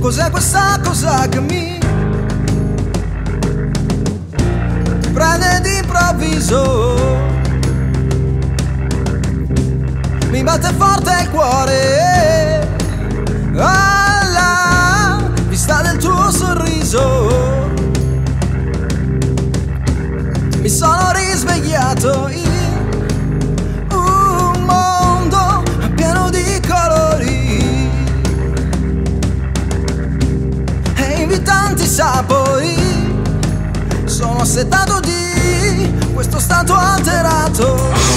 Cos'è questa cosa che mi prende d'improvviso? Mi batte forte il cuore alla vista del tuo sorriso. Mi sono risvegliato in un mondo pieno di colori e invitanti sapori. Sono assetato di questo stato alterato.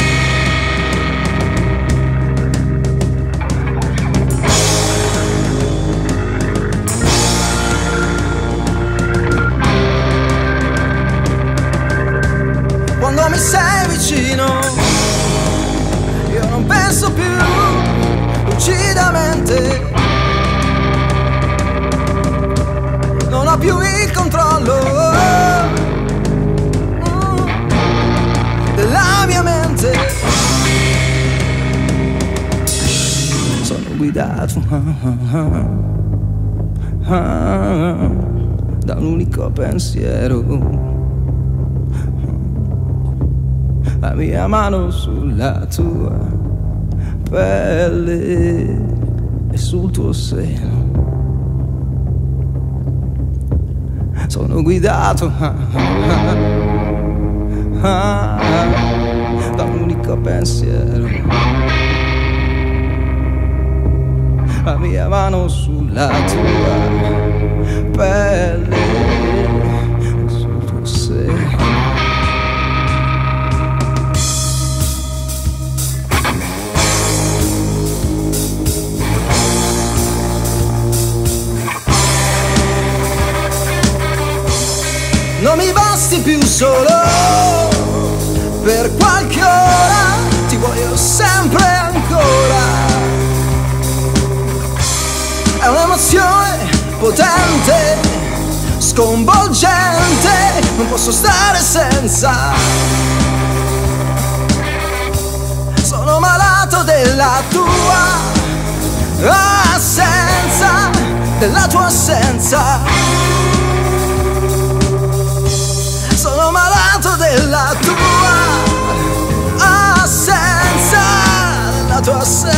Quando mi sei vicino, io non penso più lucidamente, non ho più il controllo della mia mente. Sono guidato da un unico pensiero. La mia mano sulla tua pelle e sul tuo seno. Sono guidato da un unico pensiero. La mia mano sulla tua pelle e sul tuo seno. Non mi basti più solo per qualche ora, ti voglio sempre ancora. È un'emozione potente, sconvolgente, non posso stare senza. Sono malato della tua assenza, della tua assenza. Sono malato della tua assenza, della tua assenza.